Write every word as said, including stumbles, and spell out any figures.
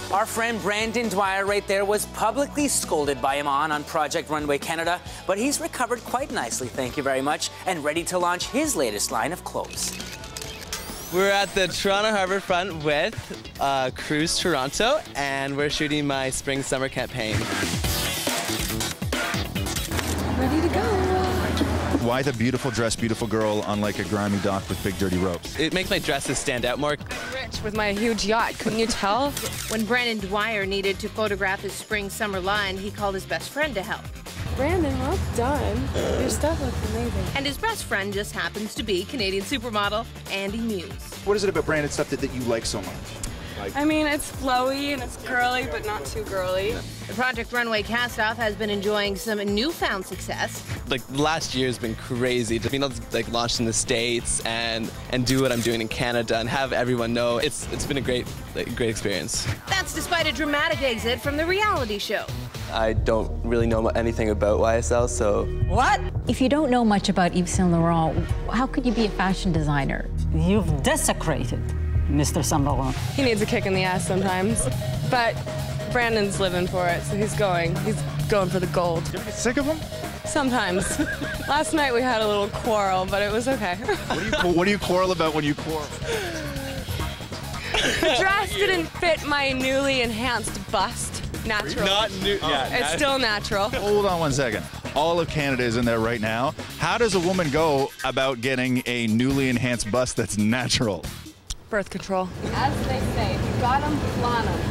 Our friend Brandon Dwyer right there was publicly scolded by Iman on Project Runway Canada, but he's recovered quite nicely, thank you very much, and ready to launch his latest line of clothes. We're at the Toronto Harbourfront with uh, Cruise Toronto, and we're shooting my spring-summer campaign. Ready to go. Why the beautiful dress, beautiful girl on like a grimy dock with big dirty ropes? It makes my dresses stand out more. I'm rich with my huge yacht, couldn't you tell? When Brandon Dwyer needed to photograph his spring-summer line, he called his best friend to help. Brandon, well done. Your stuff looks amazing. And his best friend just happens to be Canadian supermodel Andy Muse. What is it about Brandon's stuff that, that you like so much? Like I mean, it's flowy and it's girly, but not too girly. The Project Runway cast-off has been enjoying some newfound success. Like, last year has been crazy. To be able to like launch in the States and and do what I'm doing in Canada and have everyone know, it's it's been a great like, great experience. That's despite a dramatic exit from the reality show. I don't really know anything about Y S L, so... What? If you don't know much about Yves Saint Laurent, how could you be a fashion designer? You've desecrated Mister Saint Laurent. He needs a kick in the ass sometimes, but Brandon's living for it, so he's going. He's going for the gold. You ever get sick of him? Sometimes. Last night we had a little quarrel, but it was okay. What do you, what do you quarrel about when you quarrel? The dress didn't fit my newly enhanced bust. Natural. Not new, yeah. It's still natural. Hold on one second. All of Canada is in there right now. How does a woman go about getting a newly enhanced bust that's natural? Birth control. As they say, if you got them, flaunt them.